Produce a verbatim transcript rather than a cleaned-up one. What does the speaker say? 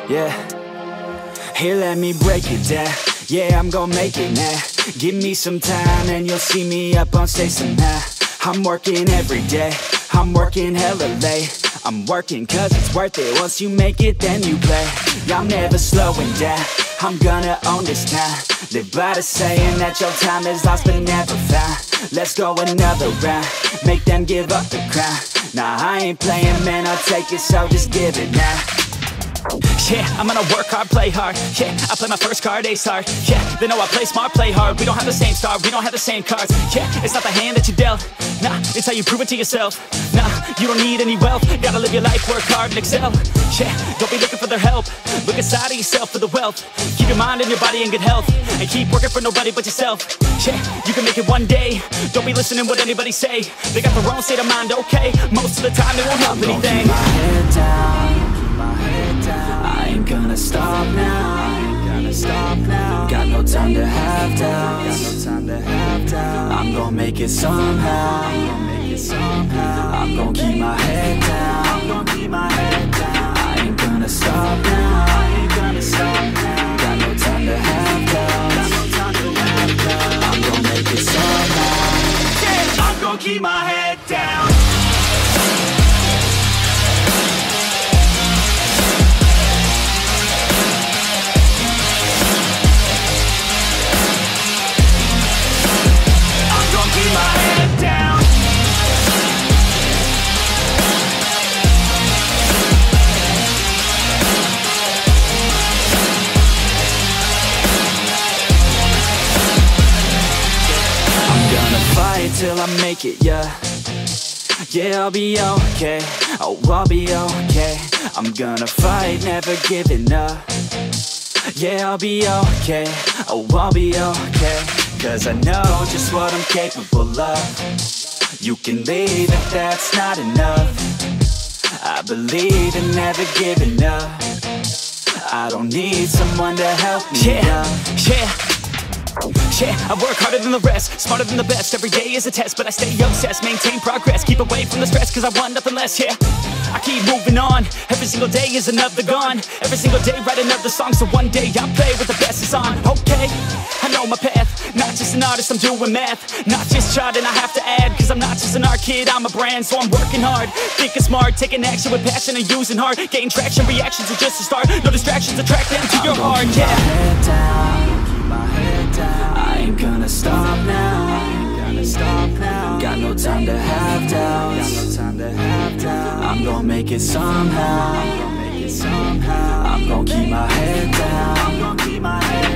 Yeah, here let me break it down. Yeah, I'm gon' make it now. Give me some time and you'll see me up on stage somehow. I'm working every day, I'm working hella late. I'm working cause it's worth it. Once you make it, then you play. I'm never slowing down, I'm gonna own this town. Live by the saying that your time is lost but never found. Let's go another round, make them give up the crown. Nah, I ain't playing, man, I'll take it, so just give it now. Yeah, I'm gonna work hard, play hard. Yeah, I play my first card, ace hard. Yeah, they know I play smart, play hard. We don't have the same star, we don't have the same cards. Yeah, it's not the hand that you dealt. Nah, it's how you prove it to yourself. Nah, you don't need any wealth. Gotta live your life, work hard and excel. Yeah, don't be looking for their help. Look inside of yourself for the wealth. Keep your mind and your body in good health. And keep working for nobody but yourself. Yeah, you can make it one day. Don't be listening what anybody say. They got their own state of mind, okay? Most of the time it won't help anything. Keep my head down. I ain't gonna stop now. I ain't gonna stop now. Got no time to have doubts. Got no time to have doubts. I'm gonna make it somehow. I'm gonna make it somehow. I'm gonna keep my head down. I'm gonna keep my head down. I ain't gonna stop now. I ain't gonna stop now. Got no time to have doubts. Got no time to have doubts. I'm gonna make it somehow. Yeah, I'm gonna keep my head down. Keep my head down. I'm gonna fight till I make it, yeah. Yeah, I'll be okay. Oh, I'll be okay. I'm gonna fight, never giving up. Yeah, I'll be okay. Oh, I'll be okay. Cause I know just what I'm capable of. You can leave if that's not enough. I believe in never giving up. I don't need someone to help me yeah, up. Yeah, yeah, I work harder than the rest, smarter than the best. Every day is a test, but I stay obsessed. Maintain progress, keep away from the stress, cause I want nothing less, yeah. I keep moving on, every single day is another gone. Every single day write another song, so one day I'll play with the best is on. Okay, I know my path, not just an artist, I'm doing math. Not just charting, I have to add, cause I'm not just an art kid, I'm a brand. So I'm working hard, thinking smart, taking action with passion and using heart. Gain traction, reactions are just a start. No distractions, attract them to your heart, yeah. Keep my head down, keep my head down. I ain't gonna stop now, I ain't gonna stop now. Got no time to have doubts, got no time to have doubts. I'm gonna make it somehow, I'm gonna make it somehow. I'm gonna keep my head down, I'm gonna keep my head down.